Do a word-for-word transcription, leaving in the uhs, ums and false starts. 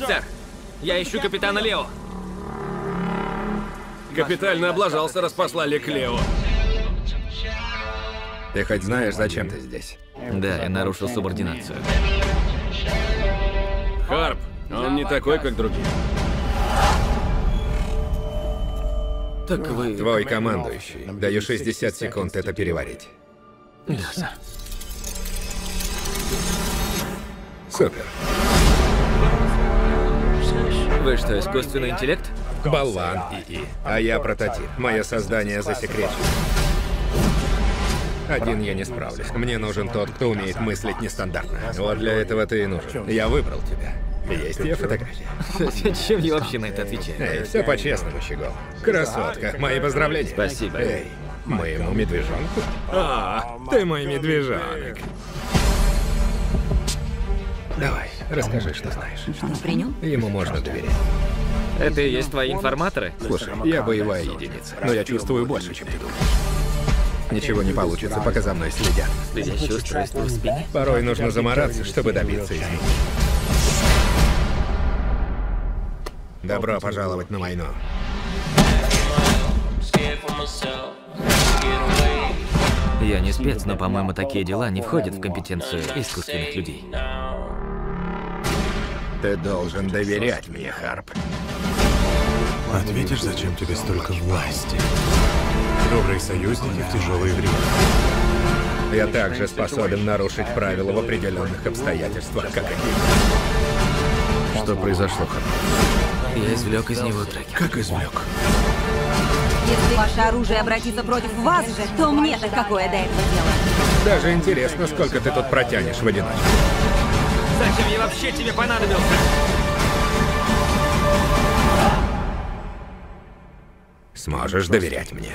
Офицер, я ищу капитана Лео. Капитально облажался, раз послали к Лео. Ты хоть знаешь, зачем ты здесь? Да, я нарушил субординацию. Харп, он не такой, как другие. Так вы... Твой командующий. Даю шестьдесят секунд это переварить. Да, сэр. Супер. Вы что, искусственный интеллект? Болван ИИ. А я прототип. Мое создание засекречено. Один я не справлюсь. Мне нужен тот, кто умеет мыслить нестандартно. Вот для этого ты и нужен. Я выбрал тебя. Есть тебе фотография? Зачем я вообще на это отвечаю? Эй, все по-честному, Щегол. Красотка. Мои поздравления. Спасибо. Эй, моему медвежонку? А, ты мой медвежонок. Давай, расскажи, что знаешь. Что при нем? Ему можно доверять. Это и есть твои информаторы? Слушай, я боевая единица, но я чувствую больше, чем ты думаешь. Ничего не получится, пока за мной следят. Следящее устройство в спине? Порой нужно замораться, чтобы добиться изменений. Добро пожаловать на войну. Я не спец, но, по-моему, такие дела не входят в компетенцию искусственных людей. Ты должен доверять мне, Харп. Ответишь, зачем тебе столько власти? Добрые союзники в тяжелые времена. Я также способен нарушить правила в определенных обстоятельствах, как и Что произошло, Харп? Я извлек из него трекер. Как извлек? Если ваше оружие обратится против вас же, то мне-то какое до этого дело? Даже интересно, сколько ты тут протянешь в одиночку. Зачем я вообще тебе понадобился? Сможешь доверять мне.